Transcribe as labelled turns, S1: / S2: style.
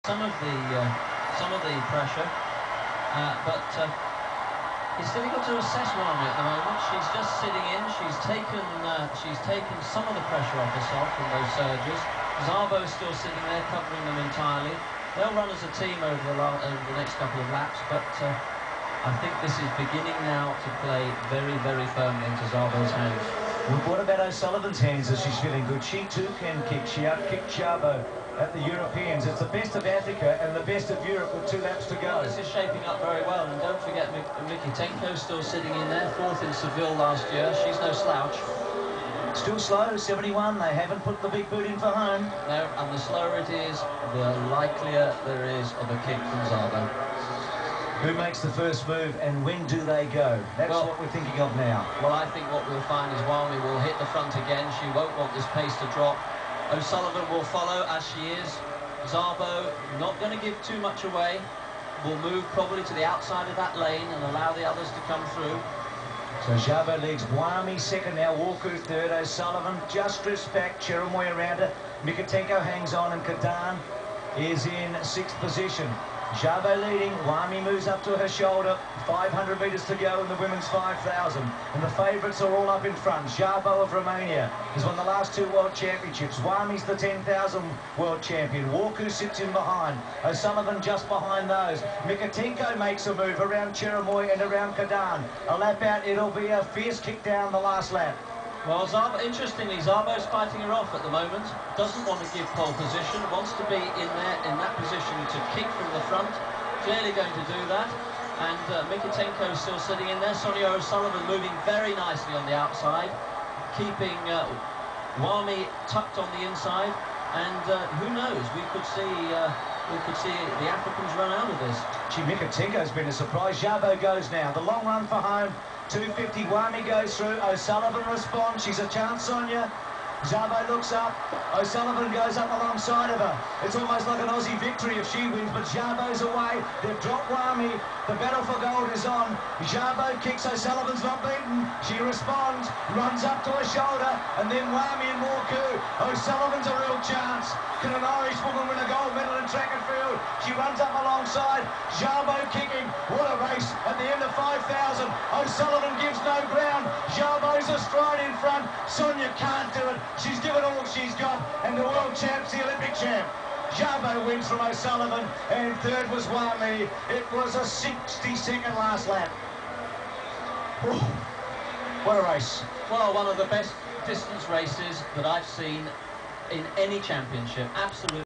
S1: some of the pressure, but it's difficult to assess Wami at the moment. She's just sitting in. She's taken some of the pressure off herself from those surges. Szabo still sitting there, covering them entirely. They'll run as a team over the next couple of laps, but I think this is beginning now to play very, very firmly into Szabo's hands.
S2: Well, what about O'Sullivan's hands as she's feeling good? She too can kick. She out-kicked Szabo at the Europeans. It's the best of Africa and the best of Europe with 2 laps to go.
S1: Well, this is shaping up very well, and don't forget Mikitenko still sitting in there, 4th in Seville last year. She's no slouch.
S2: Still slow, 71. They haven't put the big boot in for home.
S1: No, and the slower it is, the likelier there is of a kick from Szabo.
S2: Who makes the first move and when do they go? That's what we're thinking of now.
S1: Well, I think what we'll find is Wami will hit the front again. She won't want this pace to drop. O'Sullivan will follow as she is. Szabo, not going to give too much away, will move probably to the outside of that lane and allow the others to come through.
S2: So Szabo leads, Wami second now, Walku third, O'Sullivan just drifts back, Cherimoy around her, Mikitenko hangs on, and Kadan is in 6th position. Szabo leading, Wami moves up to her shoulder, 500 metres to go in the women's 5,000. And the favourites are all up in front. Szabo of Romania has won the last 2 World Championships. Wami's the 10,000 World Champion. Walku sits in behind. O'Sullivan just behind those. Mikitenko makes a move around Cherimoy and around Kadan. A lap out, it'll be a fierce kick down the last lap.
S1: Well, interestingly, Szabo's fighting her off at the moment. Doesn't want to give pole position. Wants to be in that position to kick from the front. Clearly going to do that. And Mikitenko still sitting in there. Sonia O'Sullivan moving very nicely on the outside, keeping Wami tucked on the inside. And who knows? We could see the Africans run out of this.
S2: Mikitenko's been a surprise. Szabo goes now. The long run for home. 250, Wami goes through, O'Sullivan responds, she's a chance, Sonia. Szabo looks up, O'Sullivan goes up alongside of her. It's almost like an Aussie victory if she wins, but Szabo's away. They've dropped Wami. The battle for gold is on. Szabo kicks, O'Sullivan's not beaten. She responds, runs up to her shoulder, and then Wami and Walku. O'Sullivan's a real chance. Can an Irish woman win a gold medal in track and field? She runs up alongside, Szabo kicking. What a race at the end of 5,000. O'Sullivan gives no ground. Szabo's astride in front. Sonia can't do it. She's given all she's got, and the world champ's the Olympic champ. Szabo wins from O'Sullivan, and third was Wami. It was a 60-second last lap. Whew. What a race.
S1: Well, one of the best distance races that I've seen in any championship. Absolutely.